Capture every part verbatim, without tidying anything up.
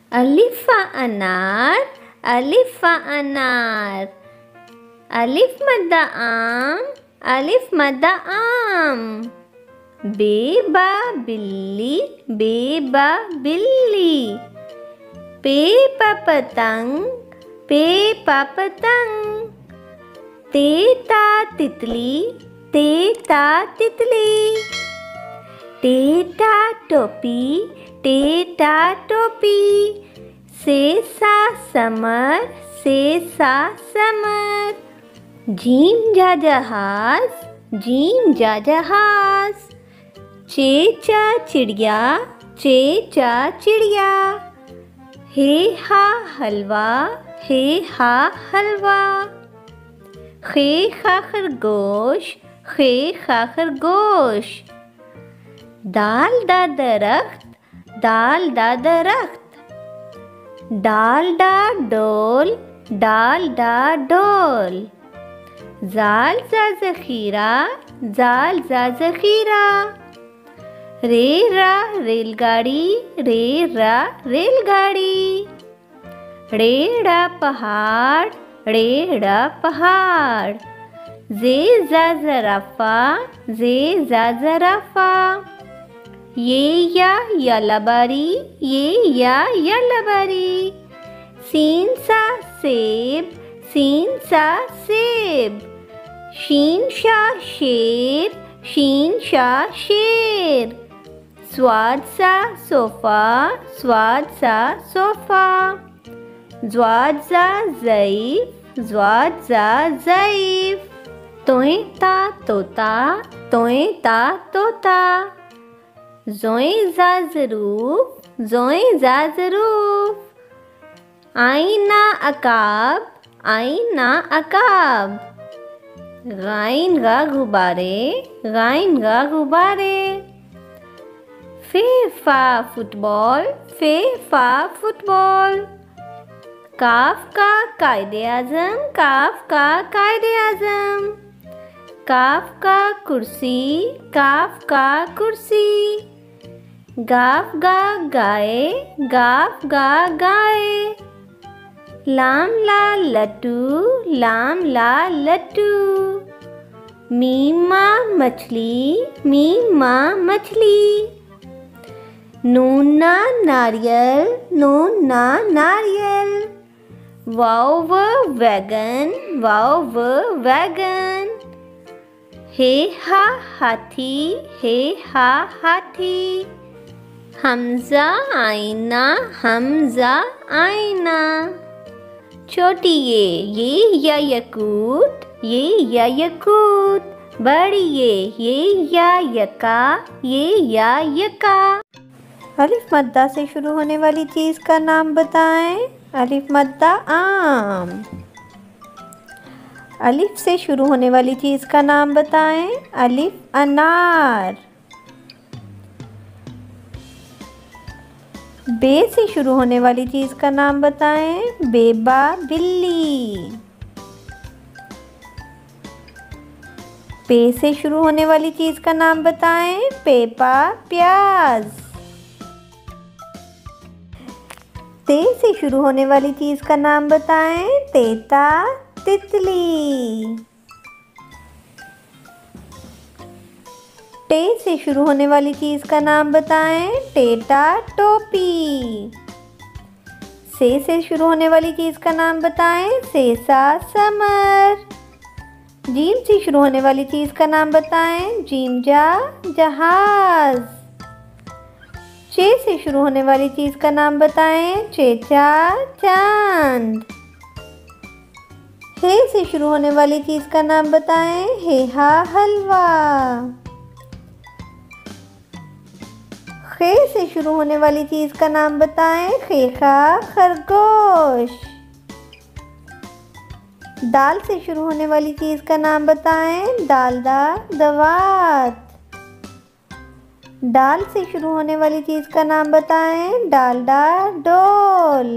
अलिफ अनार, अलिफ अनार। अलिफ मद्दा आम, अलिफ मद्दा आम। बेबा बिल्ली, बेबा बिल्ली। पेपा पतंग, पेपा पतंग। तेता तितली, तेता तितली। टेटा टोपी, टेटा टोपी। सेसा समर, सेसा समर। झीम जा जहाज, झीम जा जहाज। चेचा चिड़िया, चेचा चिड़िया। हे हा हलवा, हे हा हलवा। खे खा खरगोश, खे खा खरगोश। दाल दा दरख्त, दाल दा दरख्त। डाल डा डोल, डाल डा डोल। जाल जा ज़ख़ीरा, जाल जा ज़ख़ीरा। रे रा रेलगाड़ी, रे रा रेलगाड़ी। रेड़ा पहाड़, रेड़ा पहाड़। जे जा ज़राफ़ा, जे जा ज़राफ़ा। ये या यालाबारी, ये या यालाबारी। सीन सा सेब, सीन सा सेब। शीन शा शेर, शीन शा शेर। स्वाद सा सोफ़ा, स्वाद सा सोफ़ा। ज़्वाद ज़ा ज़ईफ़, ज़्वाद ज़ा ज़ईफ़। तोए ता तोता, तोए ता तोता। ज़ोए ज़ा ज़रूफ़, ज़ोए ज़ा ज़रूफ़। आईना अकाब, आईना अकाब। गाइन गा गुब्बारे, गाइन गा गुब्बारे। फे फा फुटबॉल, फे फा फुटबॉल। काफ का कायदे आज़म, काफ का कायदे आज़म। काफ का कुर्सी, काफ का कुर्सी। गाफ गा गाय, गाफ गा गाय। लाम ला लट्टू, लाम ला लट्टू। मीमा मछली, मीमा मछली। नूना नारियल, नूना नारियल। वाव व वैगन, वाव व वैगन। हे हा हाथी, हे हा हाथी। हमज़ा आईना, हमज़ा आईना। छोटी ये, ये या यकूत, ये या यकूत। बड़ी ये, ये या यका, ये या यका। अलिफ मद्दा से शुरू होने वाली चीज़ का नाम बताएं। अलिफ मद्दा आम। अलिफ से शुरू होने वाली चीज़ का नाम बताएं। अलिफ अनार। बे से शुरू होने वाली चीज़ का नाम बताएं। बेबा बिल्ली। पे से शुरू होने वाली चीज़ का नाम बताएं। पेपा प्याज। ते से शुरू होने वाली चीज़ का नाम बताएं। तेता तितली। टे से शुरू होने वाली चीज़ का नाम बताएं। टेटा टोपी। से से शुरू होने वाली चीज़ का नाम बताएं। सेसा समर। जीम से शुरू होने वाली चीज़ का नाम बताएं। जीमजा जहाज। चे से शुरू होने वाली चीज़ का नाम बताएं। चेचा चांद। हे से शुरू होने वाली चीज़ का नाम बताएं। हेहा हलवा। खे से शुरू होने वाली चीज़ का नाम बताएं। खेखा खरगोश। दाल से शुरू होने वाली चीज़ का नाम बताएं। दालदा दवात। डाल से शुरू होने वाली चीज़ का नाम बताएं। डालडा डोल।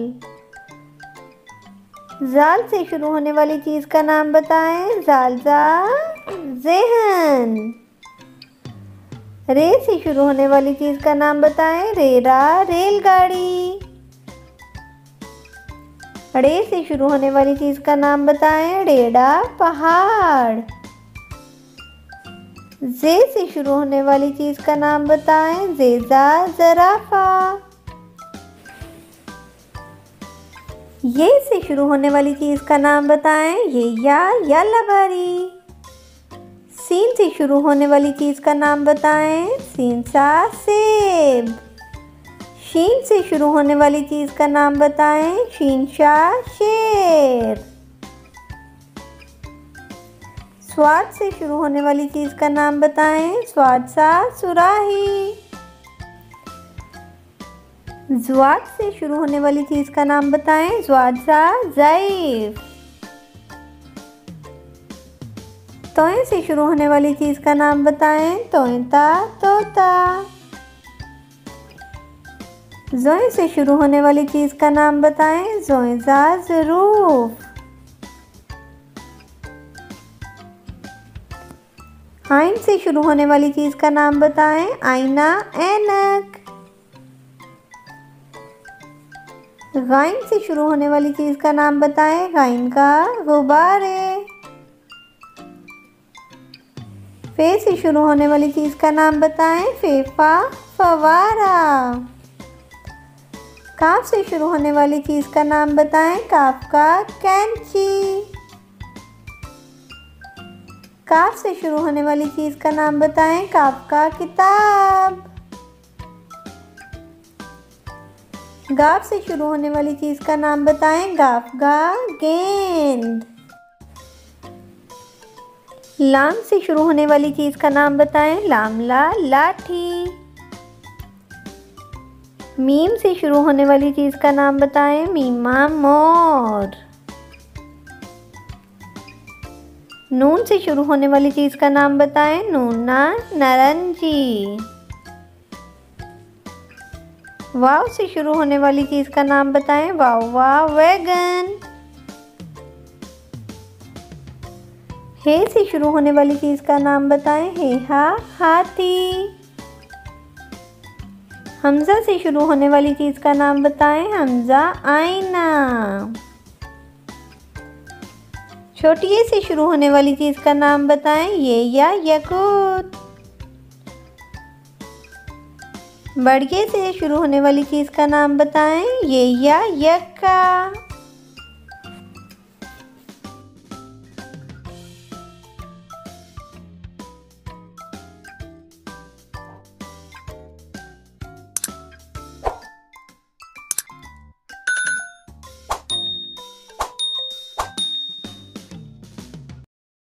जाल से शुरू होने वाली चीज़ का नाम बताएं। जालजा ज़हन। रे से शुरू होने वाली चीज़ का नाम बताएं। रेरा रेलगाड़ी। ड़े से शुरू होने वाली चीज़ का नाम बताएं। ड़ेड़ा पहाड़। जे से शुरू होने वाली चीज़ का नाम बताएं। जेजा ज़राफ़ा। ये से शुरू होने वाली चीज़ का नाम बताएं। ये या यालाबारी। सीन से शुरू होने वाली चीज़ का नाम बताएं। सीनसा सेब। शीन से शुरू होने वाली चीज़ का नाम बताएं। शीनशा शेर। स्वाद से शुरू होने वाली चीज़ का नाम बताएं। स्वादसा सुराही। ज़्वाद से शुरू होने वाली चीज़ का नाम बताएं। ज़्वादसा ज़ईफ़। तोय से शुरू होने वाली चीज़ का नाम बताएं। तोयता तोता। ज़ोए से शुरू होने वाली चीज़ का नाम बताएं। ज़ोएज़ा ज़रूफ। आइन से शुरू होने वाली चीज़ का नाम बताएं। आईना ऐनक। गाइन से शुरू होने वाली चीज़ का नाम बताएं। गाइन का गुब्बारे। फे से शुरू होने वाली चीज़ का नाम बताएं। फेफा फवारा। काफ से शुरू होने वाली चीज़ का नाम बताएं। काफ का कैंची। काफ से शुरू होने वाली चीज़ का नाम बताएं। काफ का किताब। गाफ से शुरू होने वाली चीज़ का नाम बताएं। गाफ का गेंद। लाम से शुरू होने वाली चीज़ का नाम बताएं। लामला लाठी। मीम से शुरू होने वाली चीज़ का नाम बताएं। मीमा मोर। नून से शुरू होने वाली चीज़ का नाम बताएं। नूना नारंगी। वाव से शुरू होने वाली चीज़ का नाम बताएं। वावा वैगन। हे से शुरू होने वाली चीज़ का नाम बताएं। हेहा हाथी। हमज़ा से शुरू होने वाली चीज़ का नाम बताएं। हमज़ा आईना। छोटी ए से शुरू होने वाली चीज़ का नाम बताएं। ये या यकूत। बड़े से शुरू होने वाली चीज़ का नाम बताएं। ये या यक्का।